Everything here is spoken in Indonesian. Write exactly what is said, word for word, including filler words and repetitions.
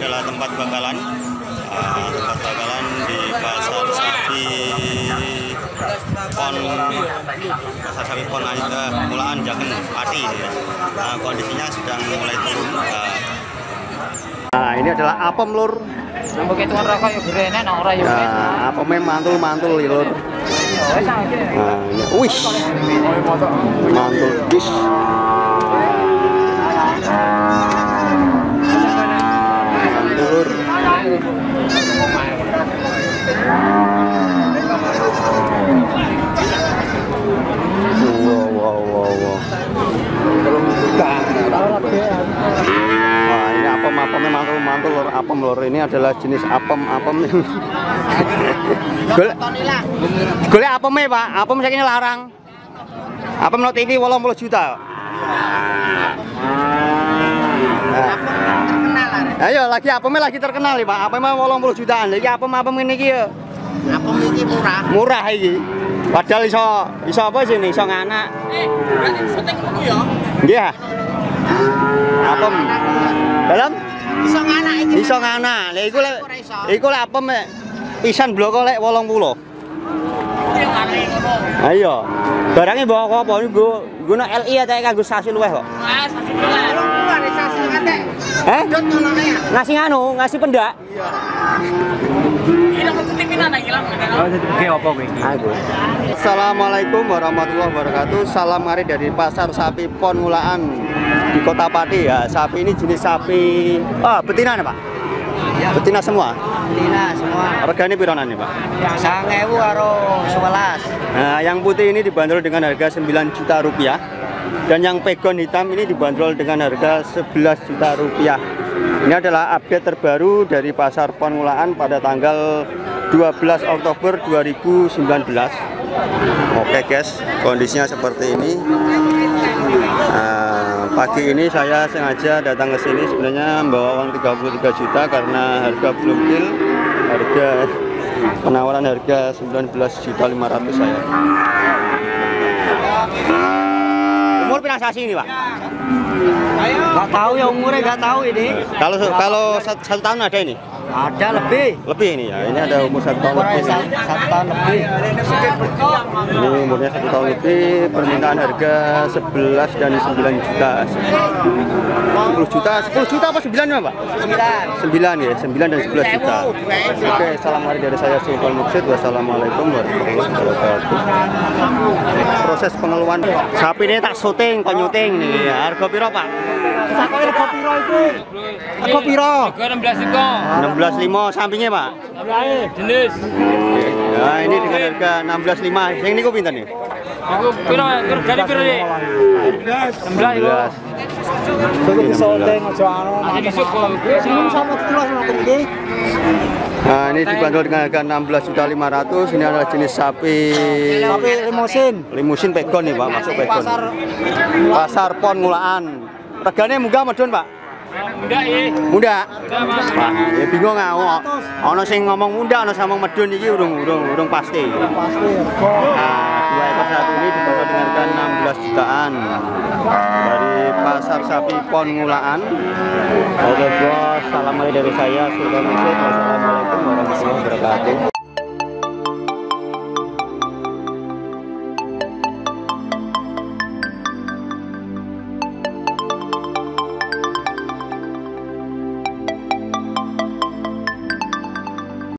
adalah tempat bakalan, uh, tempat bakalan di pasar sapi Pon, pasar sapi Pon uh, Mulaan Jaken Pati ini ya. Nah, kondisinya sedang mulai turun. Uh. Nah, ini adalah apem lur. Begitu rokok yo grene nang ora yo. Nah, apeme mantul-mantul ya lur. Nah, ini wis. Mantul wis. Mantul. Wow, wow, wow, wow. Wah, ini apem-apemnya mantul-mantul lor, apem lor. Ini adalah jenis apem-apem. Golek golek apeme, Pak. Apem saiki larang. Apem not iki wolong puluh juta. Nah. Ayo lagi apemnya lagi terkenal nih, Pak. Apemnya wolong puluh jutaan. Iki apem-apem ngene iki ya. Apem iki murah. Murah iki. Padahal iso iso apa sih nih? Iso nganak. Eh, berarti syuting ngono ya? Nggih. Apem. Dalam? Iso nganak iki. Iso nganak. Lha iku lek iku lek apem pisan bloko lek wolong puluh. Ayo. Barangnya bawa apa? Nggo nggo L I atau kanggo sasi luweh kok. Ah, sasi luweh. Sasi ngantek. Eh? Ngasih nganu, ngasih pendak. Iya. Ini mau titipin anak hilang. Oh, titipin apa kowe iki? Aku. Assalamualaikum warahmatullahi wabarakatuh. Salam mari dari pasar sapi Pon Mulaan di Kota Pati ya. Sapi ini jenis sapi oh, betina nih, Pak. Ya. Betina semua. Betina semua. Regane pironan nih, Pak? sembilan ribu karo sebelas. Nah, yang putih ini dibanderol dengan harga sembilan juta rupiah. Dan yang pegon hitam ini dibanderol dengan harga sebelas juta rupiah. Ini adalah update terbaru dari pasar Pon Mulaan pada tanggal dua belas Oktober dua ribu sembilan belas. Oke guys, kondisinya seperti ini. Nah, pagi ini saya sengaja datang ke sini sebenarnya membawa uang tiga puluh tiga juta karena harga belum deal. Harga penawaran harga sembilan belas juta lima ratus saya. Umur pinang sasi ini, Pak? Nggak tahu ya umurnya, nggak tah ini. Kalau kalau satu, satu tahun ada ini? Ada lebih. Lebih ini ya. Ini ada umur satu tahun lebih. Satu tahun lebih. Ini umurnya satu tahun lebih. Permintaan harga sebelas dan sembilan juta. Sepuluh juta, sepuluh juta apa sembilan ya, Pak? Sembilan. Sembilan ya, sembilan dan sebelas juta. Oke, salam hari dari saya Sultan Muksid. Wassalamualaikum warahmatullahi wabarakatuh. Proses pengeluaran sapi ini tak syuting, kok nyuting nih. Harga piro, Pak? Sakoe rego piro iki? Rego piro? enam belas itu. enam belas lima sampingnya, Pak. Jenis. Nah, ini dengan harga enam belas lima. Yang ini kok pinten nih? Iku piro? Regane piro iki? enam belas iku. Ini syuting aja anu. Sing sama tulas ngoten iki. Nah, ini dibanderol dengan harga enam belas juta lima ratus. Ini adalah jenis sapi Sapi limusin. Limusin pegon nih, Pak, masuk pegon. Pasar Pon Mulaan. Regane munggah medun, Pak? Muda iki. Muda. Pak, ya bingung aku. Ana sing ngomong muda, ana sing ngomong medun iki urung urung urung pasti. Pasti. Nah, dua ekor satu ini dibanderol dengan harga enam belas jutaan. Dari pasar sapi Pon Mulaan. Oke, bos. Salam dari saya Sultan Muksid. Wassalamualaikum warahmatullahi wabarakatuh.